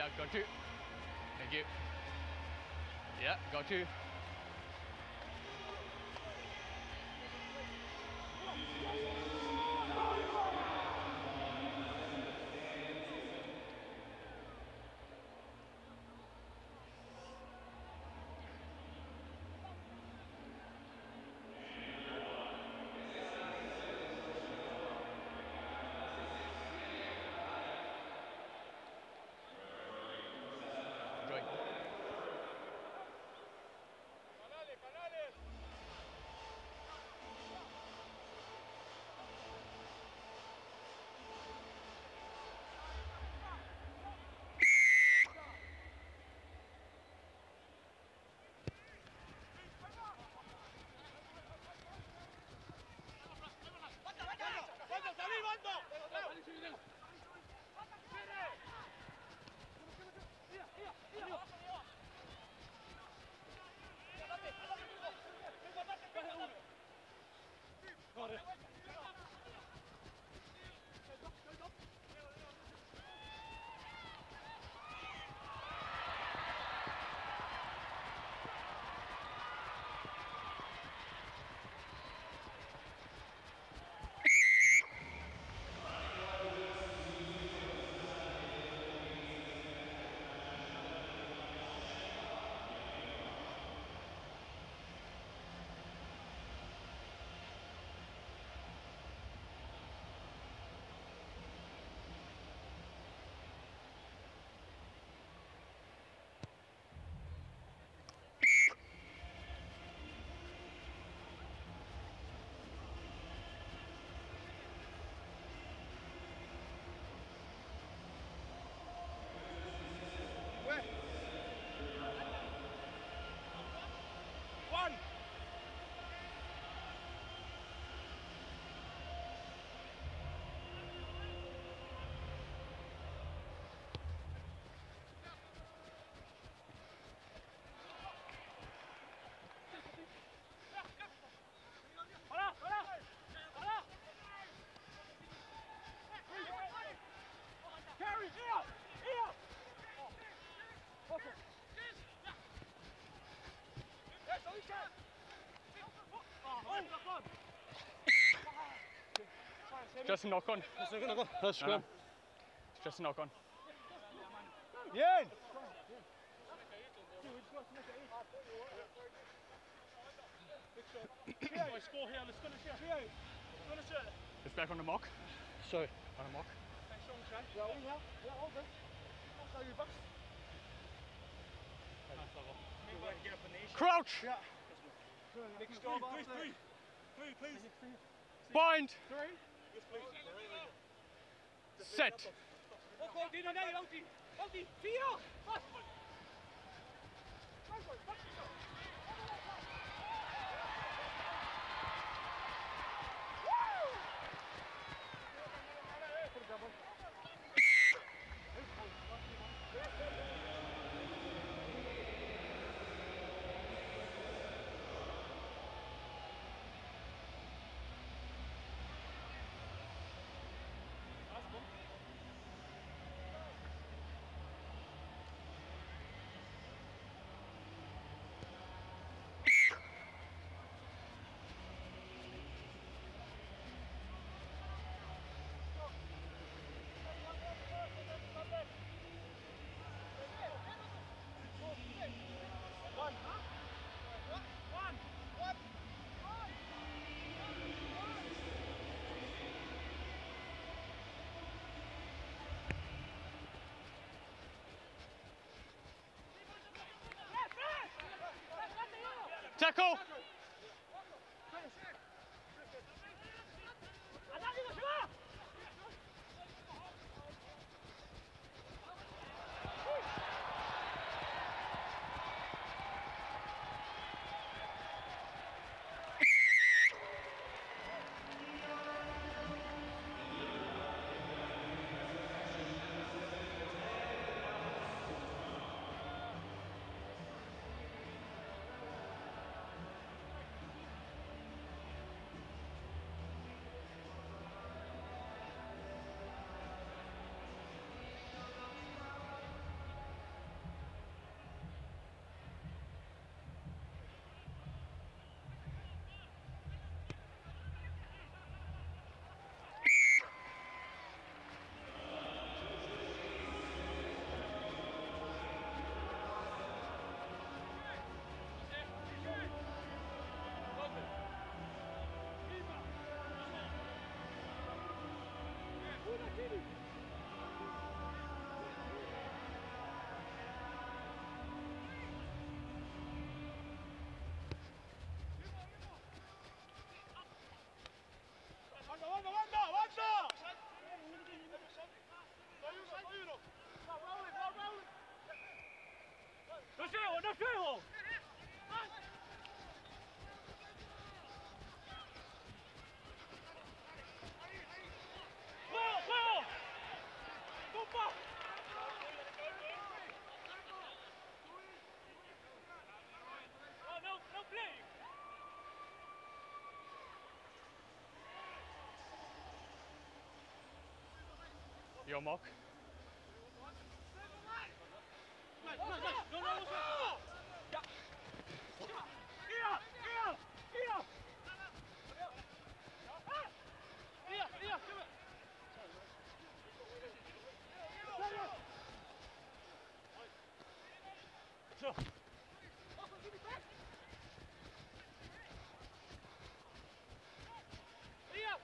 Yeah, got you. Thank you. Yeah, got you. Enjoy. Just a knock on. That's No, no. Just a knock on. Jen! Score here, let's finish here. Finish it. It's back on the mock. Sorry. On the mock. Thanks, Sean, Shay. Yeah, all good. I'll show you, Bucks. Remember to get up in the air. Crouch! Yeah. Next job after. Please. Bind! Three. Set! Kom, die naar nee, Alti. 4. Vast. Tackle! juego! ¡Juego, juego! ¡Compa! Oh, no, no play! Your mark. Nice, nice, nice! No, no, no! Ja! Hier! Hier, kom maar! Zo! Hier!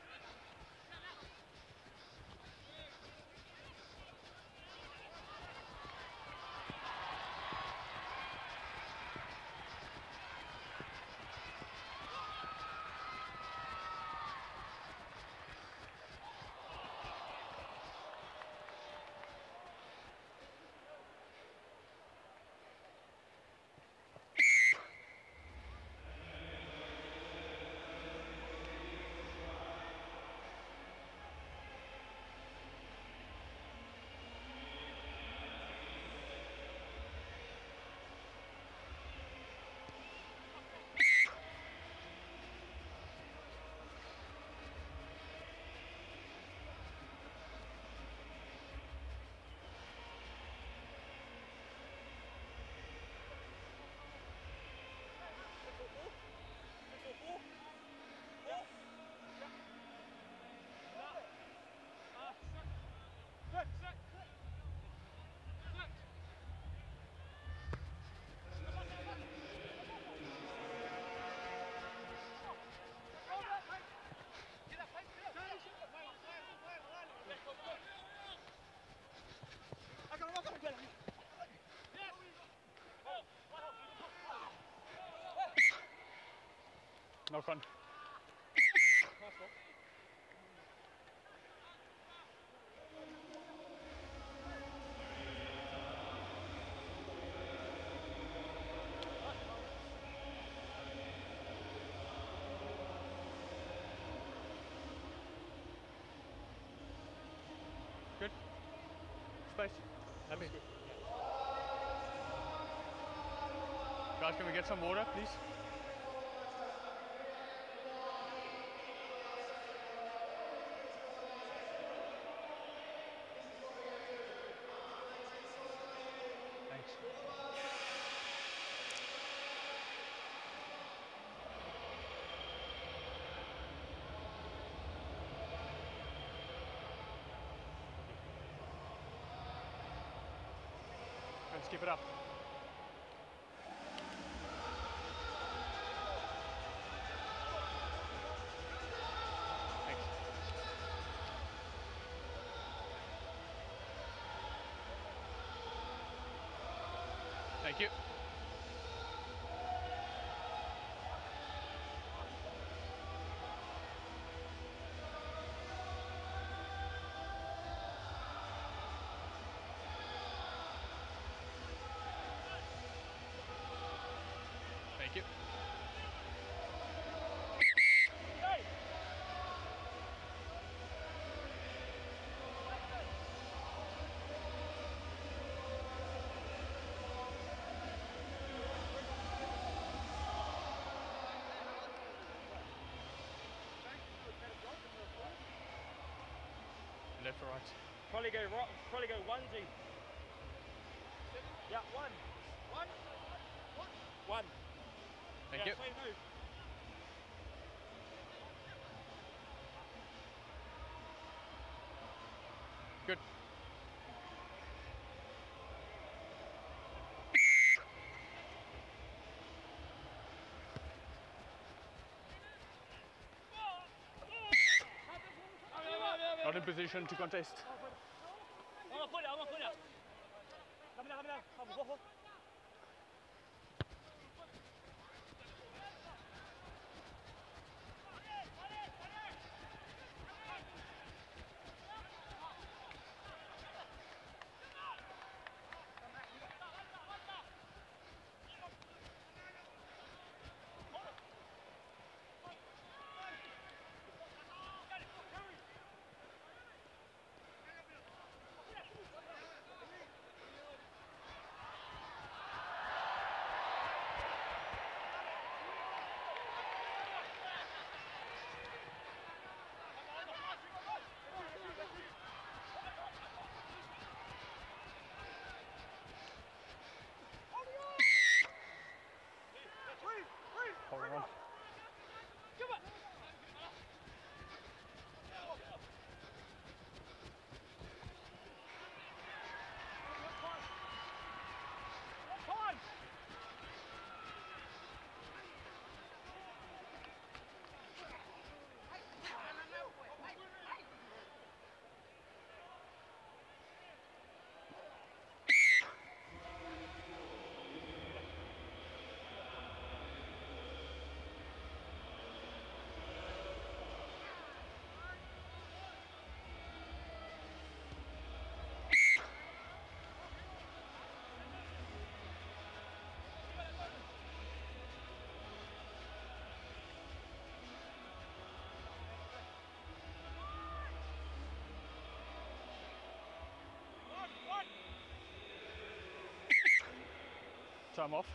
Knock on. Good. Space. Happy. Guys, can we get some water, please? Thanks. Let's keep it up. Thanks. Thank you. Thank you. Left or right? Probably go onesie. Yeah, one. One. Thank Yeah, you. same move. Good. Not in position to contest. I'm gonna put it. Come down. Come on. Time off.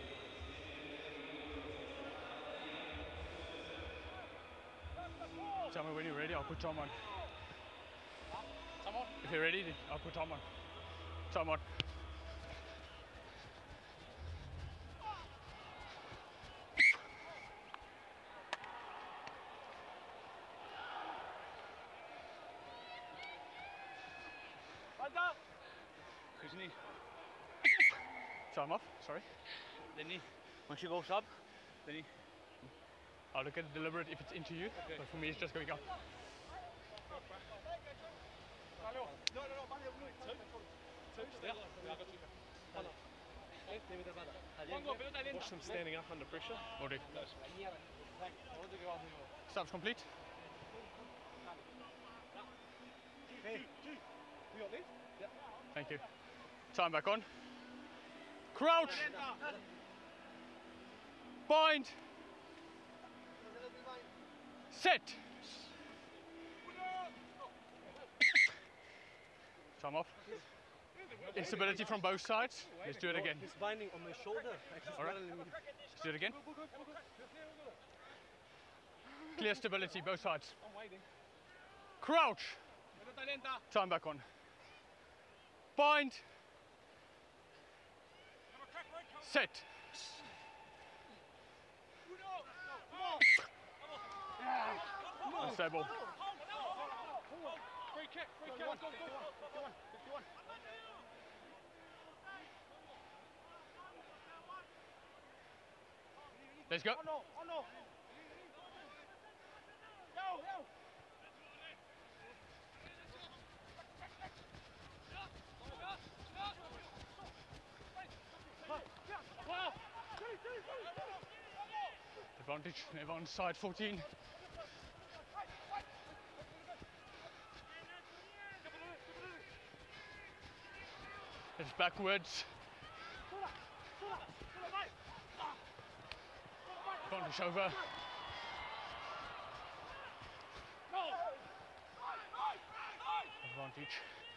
Tell me when you're ready, I'll put time on. Come on. If you're ready, I'll put time on. Time on. Hands up. Kuzny. Time off, sorry. Lenny. Once you go sub, Lenny. I'll look at it deliberate if it's into you, but for me it's just going up. Watch them standing up under pressure. Will do. Subs complete. Thank you. Time back on. Crouch. Bind. Set. Time off. Instability from both sides. Let's do it again. He's binding on my shoulder. All right. Let's do it again. Clear stability, both sides. I'm waiting. Crouch. Time back on. Bind. Set. Unstable. Free kick, free kick. Go, go, go. Let's go. Oh no, oh no. Yo, yo. Advantage, everyone's side 14. It's backwards. Advantage over. Advantage.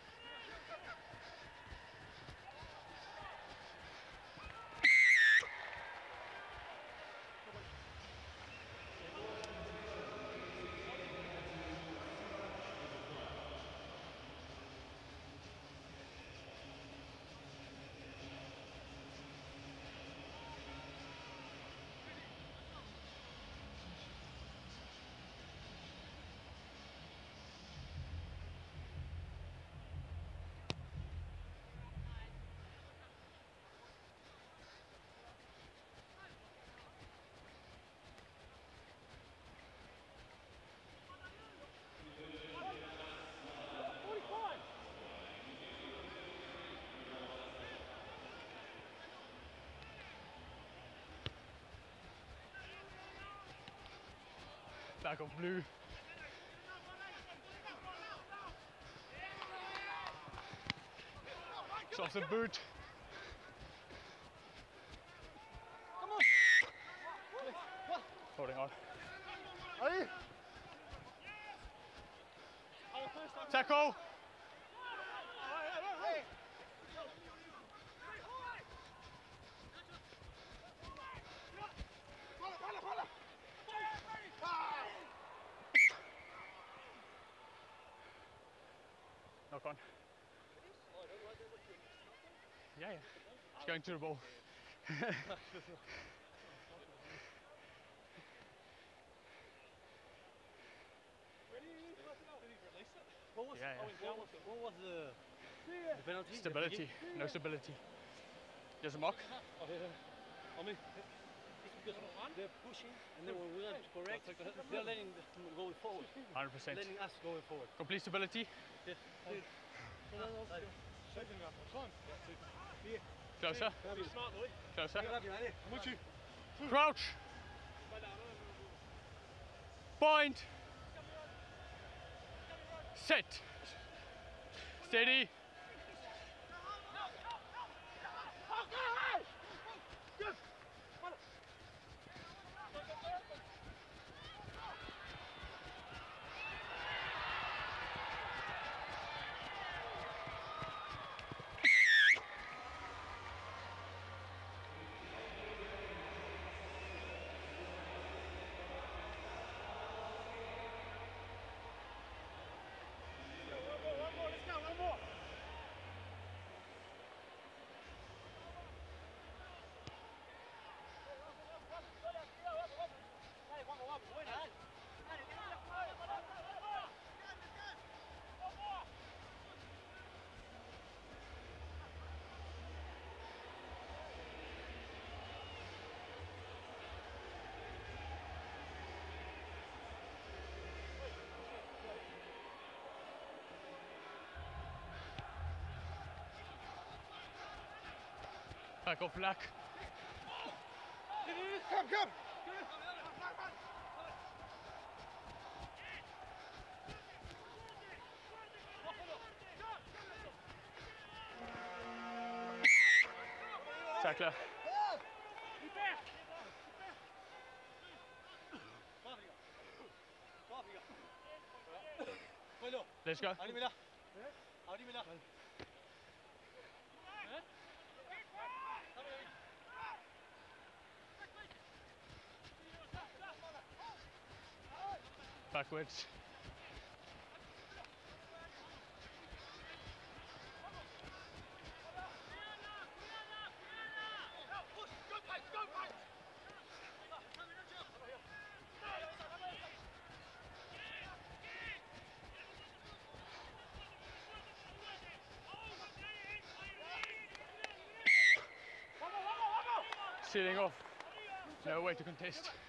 Back of blue. Shots and boot. Come on. Holding on. Allez. Tackle. Knock on. Yeah, yeah. It's going to the ball. What was the penalty? Stability, no stability. There's a mock. I mean, they're pushing, and then when we're correct, they're letting them go forward. 100%. Letting us go forward. Complete stability. Closer. Closer. Crouch. Bind. Set. Steady. Back off Lack. Come. Tackler. Let's go. Backwards. Sealing off. No way to contest.